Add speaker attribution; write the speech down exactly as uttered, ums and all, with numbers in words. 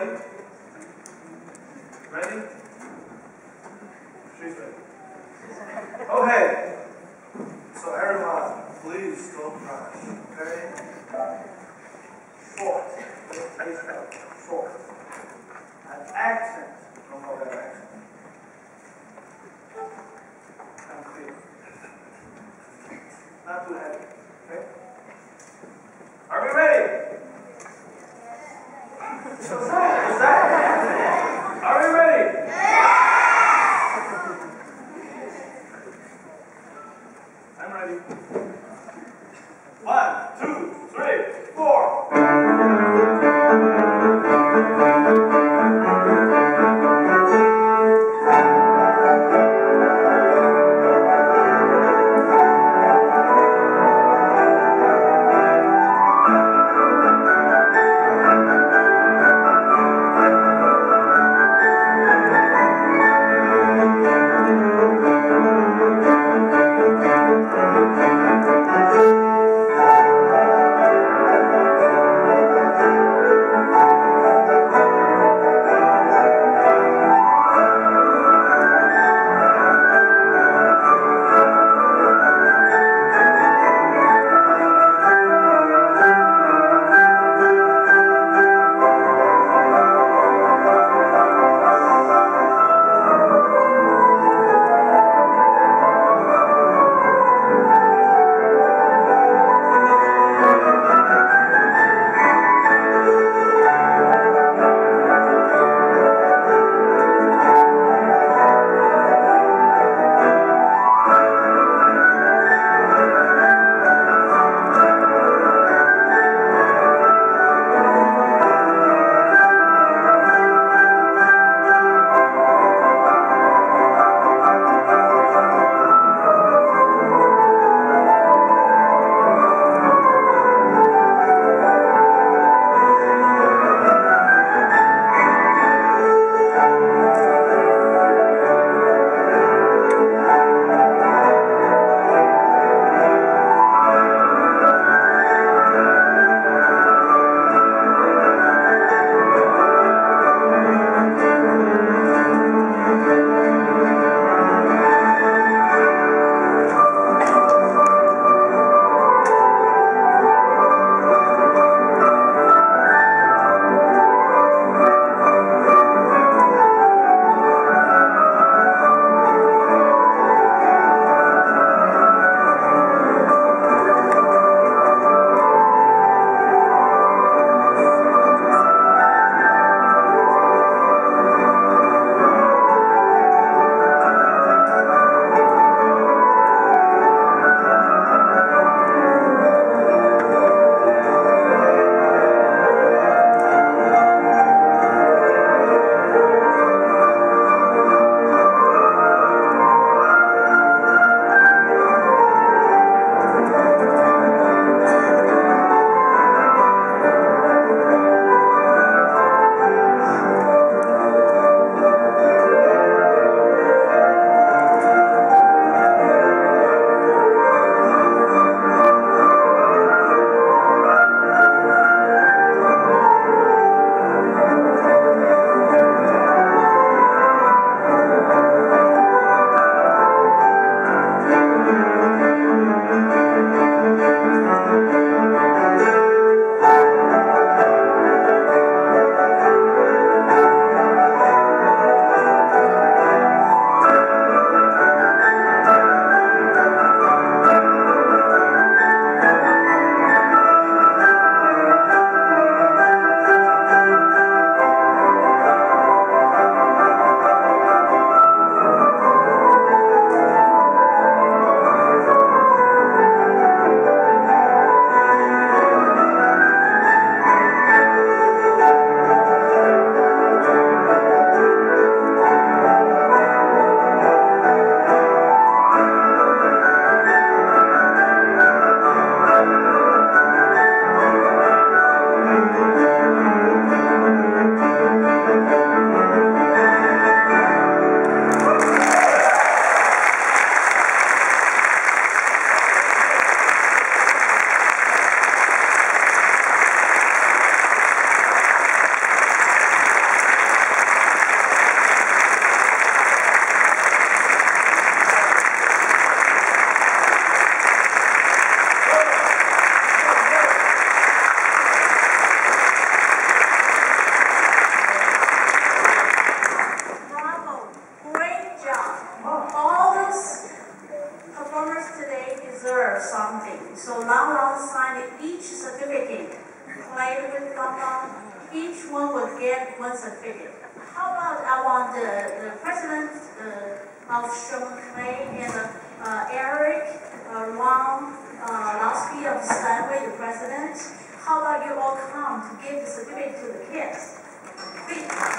Speaker 1: ready? Ready? She's ready. Okay. So everyone, please don't crash. Okay? Short. Short. An accent. Don't forget accent. And clear. Not too heavy. Okay? Are we ready? So sad. Is that? Are we ready? I'm ready. One, two, three, four.
Speaker 2: something. So Lang Lang signed each certificate, played with Lang Lang. Each one would get one certificate. How about I want the, the president uh, of Sherman Clay and uh, Eric, uh, Ron, uh, Lasky of Steinway, the president. How about you all come to give the certificate to the kids? Please.